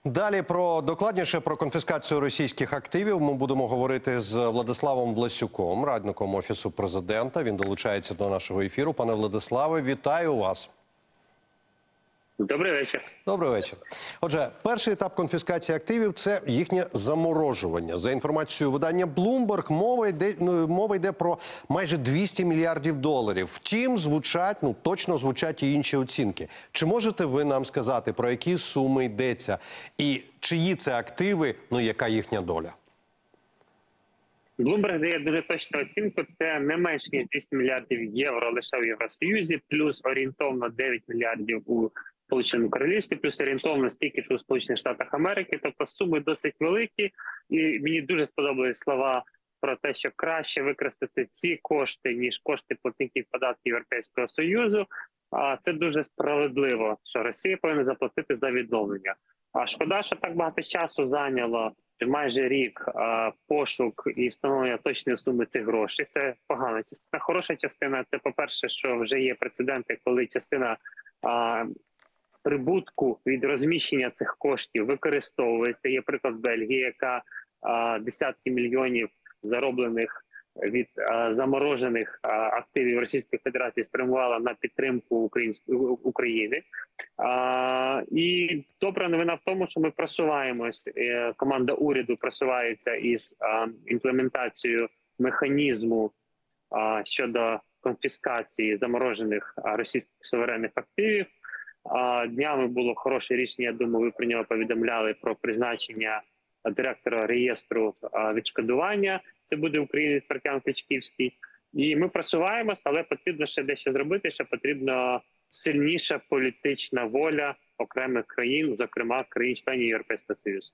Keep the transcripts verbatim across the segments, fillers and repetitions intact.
Далі про докладніше про конфіскацію російських активів ми будемо говорити з Владиславом Власюком, радником Офісу Президента. Він долучається до нашого ефіру. Пане Владиславе, вітаю вас. Добрий вечір. Добрий вечір. Отже, перший етап конфіскації активів – це їхнє заморожування. За інформацією видання Bloomberg, мова йде, ну, мова йде про майже двісті мільярдів доларів. Втім, звучать, ну точно звучать і інші оцінки. Чи можете ви нам сказати, про які суми йдеться? І чиї це активи, ну яка їхня доля? Bloomberg дає дуже точну оцінку. Це не менш ніж двісті мільярдів євро лише в Євросоюзі, плюс орієнтовно дев'ять мільярдів у Сполученому Королівстві, плюс орієнтовно стільки ж у Сполучених Штатах Америки. Тобто суми досить великі. І мені дуже сподобались слова про те, що краще використати ці кошти, ніж кошти платників податків Європейського Союзу. А це дуже справедливо, що Росія повинна заплатити за відновлення. А шкода, що так багато часу зайняло, майже рік, а, пошук і встановлення точної суми цих грошей. Це погана частина. Хороша частина – це, по-перше, що вже є прецеденти, коли частина а, прибутку від розміщення цих коштів використовується. Є приклад Бельгії, яка а, десятки мільйонів зароблених від а, заморожених а, активів Російської Федерації спрямувала на підтримку української України. А, і добра новина в тому, що ми просуваємось, е, команда уряду просувається із а, імплементацією механізму а, щодо конфіскації заморожених а, російських суверенних активів. А, днями було хороше рішення, я думаю, ви про нього повідомляли, про призначення директора реєстру а, відшкодування. Це буде українець Партян Кличківський. І ми просуваємося, але потрібно ще дещо зробити, ще потрібна сильніша політична воля окремих країн, зокрема країн-членів Європейського Союзу.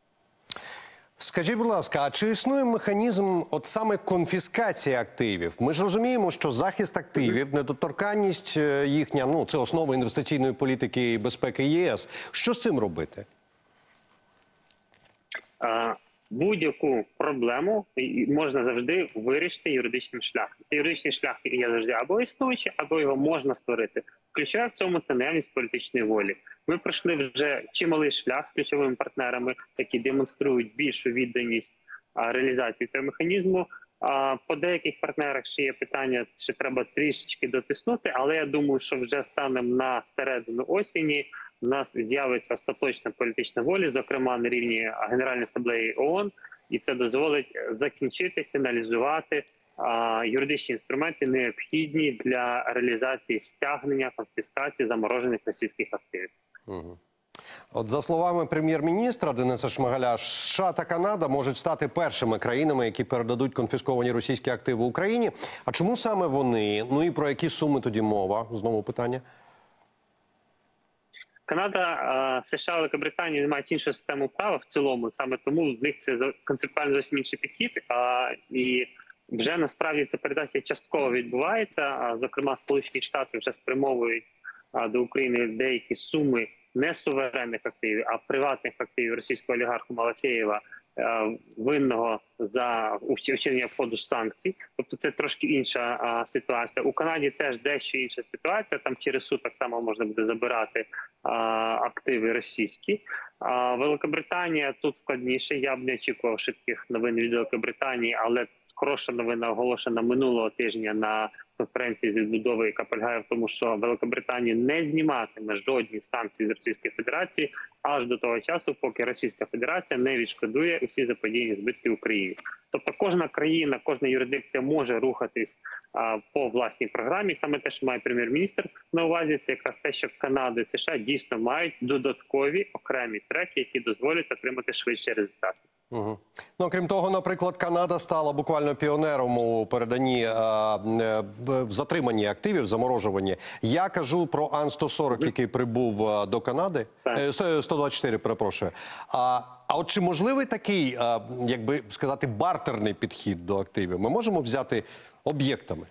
Скажіть, будь ласка, а чи існує механізм от саме конфіскації активів? Ми ж розуміємо, що захист активів, недоторканність їхня, ну, це основа інвестиційної політики і безпеки ЄС. Що з цим робити? Будь-яку проблему можна завжди вирішити юридичним шляхом. Юридичний шлях є завжди або існуючий, або його можна створити. Ключове в цьому – це наявність політичної волі. Ми пройшли вже чималий шлях з ключовими партнерами, які демонструють більшу відданість реалізації цього механізму. По деяких партнерах ще є питання, що треба трішечки дотиснути, але я думаю, що вже станемо на середину осені у нас з'явиться остаточна політична воля, зокрема на рівні Генеральної асамблеї ООН, і це дозволить закінчити, фіналізувати а, юридичні інструменти, необхідні для реалізації стягнення, конфіскації заморожених російських активів. Угу. От за словами прем'єр-міністра Дениса Шмигаля, США та Канада можуть стати першими країнами, які передадуть конфісковані російські активи Україні. А чому саме вони? Ну і про які суми тоді мова? Знову питання. Канада, США, Великобританія не мають іншу систему права в цілому, саме тому в них це концептуально зовсім інший підхід. І вже насправді ця передача частково відбувається. Зокрема, Сполучені Штати вже спрямовують до України деякі суми не суверенних активів, а приватних активів російського олігарху Малафєєва, винного за вчинення входу санкцій. Тобто це трошки інша а, ситуація. У Канаді теж дещо інша ситуація. Там через суд так само можна буде забирати а, активи російські. А Великобританія тут складніше. Я б не очікував швидких новин від Великобританії, але хороша новина оголошена минулого тижня на конференції з відбудови, яка полягає в тому, що Великобританія не зніматиме жодні санкції з Російської Федерації аж до того часу, поки Російська Федерація не відшкодує усі заподіяні збитки Україні. Тобто кожна країна, кожна юрисдикція може рухатись а, по власній програмі. Саме те, що має прем'єр-міністр на увазі, це якраз те, що Канада і США дійсно мають додаткові окремі треки, які дозволять отримати швидші результати. Угу. Ну, крім того, наприклад, Канада стала буквально піонером у переданні, е, в затриманні активів, заморожуванні. Я кажу про Ан сто сорок, який прибув до Канади. Е, сто двадцять чотири, перепрошую. А, а от чи можливий такий, е, як би сказати, бартерний підхід до активів? Ми можемо взяти об'єктами?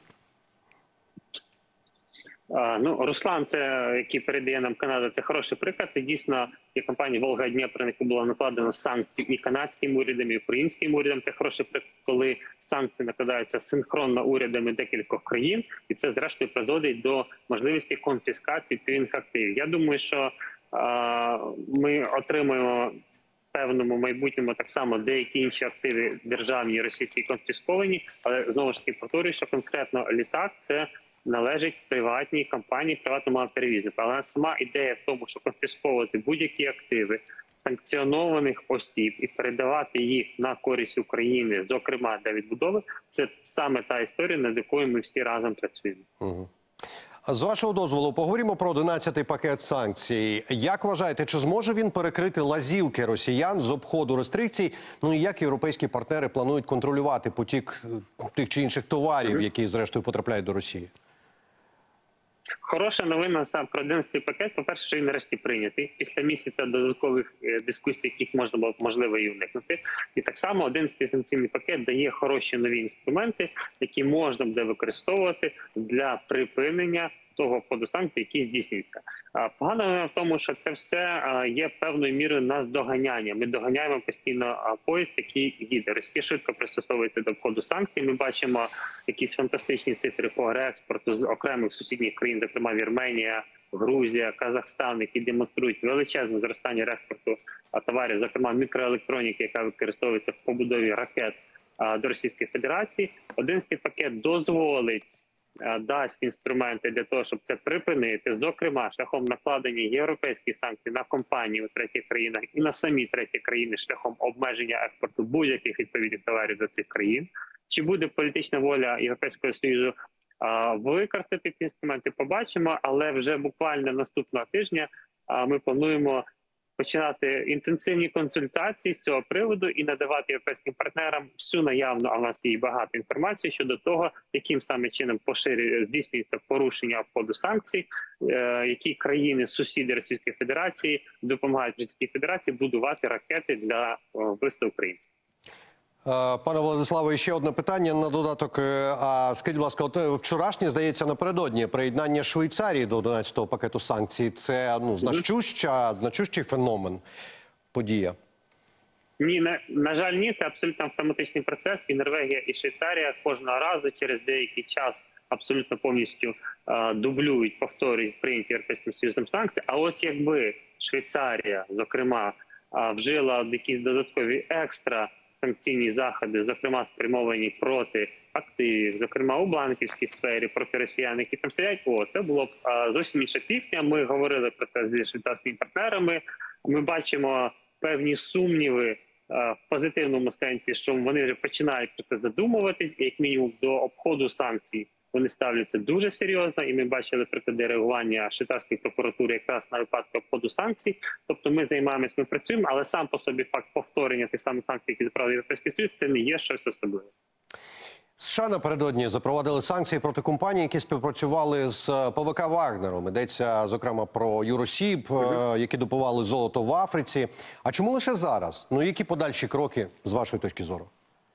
Ну, Руслан, це, який передає нам Канада, це хороший приклад. Це дійсно є компанія «Волга-Дніпро», на яку було накладено санкції і канадським урядом, і українським урядом. Це хороший приклад, коли санкції накладаються синхронно урядами декількох країн, і це, зрештою, призводить до можливості конфіскації відповідних активів. Я думаю, що ми отримуємо в певному майбутньому так само деякі інші активи державні російські конфісковані, але знову ж таки повторюю, що конкретно літак це належить приватній компанії, приватному перевізнику. Але сама ідея в тому, що конфісковувати будь-які активи санкціонованих осіб і передавати їх на користь України, зокрема для відбудови, це саме та історія, над якою ми всі разом працюємо. Угу. З вашого дозволу, поговоримо про одинадцятий пакет санкцій. Як вважаєте, чи зможе він перекрити лазівки росіян з обходу рестрикцій? Ну і як європейські партнери планують контролювати потік тих чи інших товарів, які зрештою потрапляють до Росії? Хороша новина сам про одинадцятий пакет. По-перше, що він нарешті прийнятий після місяця додаткових дискусій, яких можна було можливо і уникнути. І так само одинадцятий санкційний пакет дає хороші нові інструменти, які можна буде використовувати для припинення того входу санкцій, які здійснюються. Погано новина в тому, що це все є певною мірою наздоганяння. Ми доганяємо постійно поїзд, який їде. Росія швидко пристосовується до входу санкцій. Ми бачимо якісь фантастичні цифри по реекспорту з окремих сусідніх країн, зокрема Вірменія, Грузія, Казахстан, які демонструють величезне зростання реекспорту товарів, зокрема мікроелектроніки, яка використовується в побудові ракет до Російської Федерації. одинадцятий пакет дозволить, дасть інструменти для того, щоб це припинити, зокрема, шляхом накладення європейських санкцій на компанії у третіх країнах і на самі треті країни шляхом обмеження експорту будь-яких відповідних товарів до цих країн. Чи буде політична воля Європейського Союзу використати ці інструменти, побачимо, але вже буквально наступного тижня ми плануємо починати інтенсивні консультації з цього приводу і надавати європейським партнерам всю наявну, а в нас є багато інформації щодо того, яким саме чином поширює, здійснюється порушення обходу санкцій, е, які країни, сусіди Російської Федерації допомагають Російській Федерації будувати ракети для вбивства українців. Пане Владиславе, ще одне питання на додаток. А скажіть, будь ласка, от вчорашнє, здається, напередодні приєднання Швейцарії до одинадцятого пакету санкцій – це ну, значуща, значущий феномен, подія? Ні, на, на жаль, ні. Це абсолютно автоматичний процес. І Норвегія, і Швейцарія кожного разу через деякий час абсолютно повністю а, дублюють, повторюють прийняті Європейським Союзом санкції. А от якби Швейцарія, зокрема, а, вжила якісь додаткові екстра санкційні заходи, зокрема спрямовані проти активів, зокрема у банківській сфері, проти росіян, які там сидять, о, це було б а, зовсім інша пісня. Ми говорили про це зі швейцарськими партнерами. Ми бачимо певні сумніви а, в позитивному сенсі, що вони вже починають про це задумуватись, і як мінімум до обходу санкцій вони ставляться дуже серйозно, і ми бачили приклади реагування швейцарської прокуратури якраз на випадки обходу санкцій. Тобто ми займаємось, ми працюємо, але сам по собі факт повторення тих самих санкцій, які запровадив Європейський Союз, це не є щось особливе. США напередодні запровадили санкції проти компаній, які співпрацювали з ПВК «Вагнером». Йдеться, зокрема, про Юросіб, mm-hmm. які добували золото в Африці. А чому лише зараз? Ну, які подальші кроки, з вашої точки зору?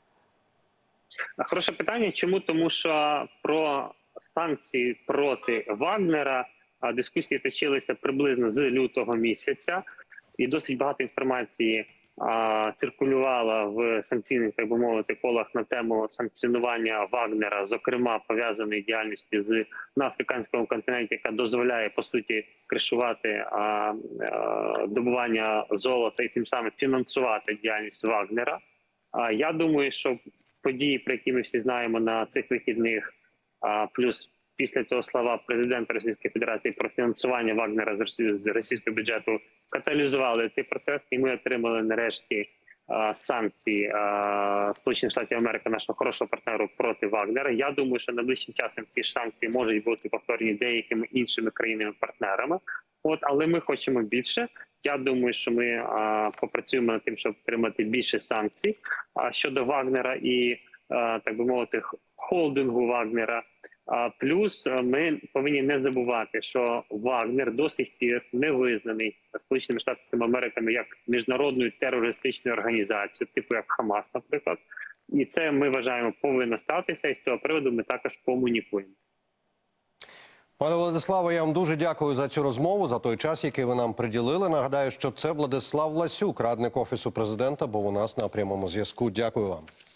Хороше питання. Чому? Тому що про санкції проти Вагнера дискусії точилися приблизно з лютого місяця. І досить багато інформації а, циркулювала в санкційних, так би мовити, колах на тему санкціонування Вагнера, зокрема пов'язаної діяльності з на африканському континенті, яка дозволяє, по суті, кришувати а, а, добування золота і тим самим фінансувати діяльність Вагнера. А, я думаю, що події, про які ми всі знаємо на цих вихідних, а, плюс після цього слова президента Російської Федерації про фінансування Вагнера з російського бюджету каталізували цей процес, і ми отримали нарешті а, санкції а, Сполучених Штатів Америки, нашого хорошого партнеру, проти Вагнера. Я думаю, що найближчим часом ці ж санкції можуть бути повторені деякими іншими країнами-партнерами. От, але ми хочемо більше. Я думаю, що ми а, попрацюємо над тим, щоб отримати більше санкцій. А щодо Вагнера і, а, так би мовити, холдингу Вагнера, а, плюс ми повинні не забувати, що Вагнер до сих пір не визнаний Сполученими Штатами Америки як міжнародною терористичною організацією, типу як Хамас, наприклад. І це, ми вважаємо, повинно статися, і з цього приводу ми також комунікуємо. Пане Владиславе, я вам дуже дякую за цю розмову, за той час, який ви нам приділили. Нагадаю, що це Владислав Ласюк, радник Офісу Президента, був у нас на прямому зв'язку. Дякую вам.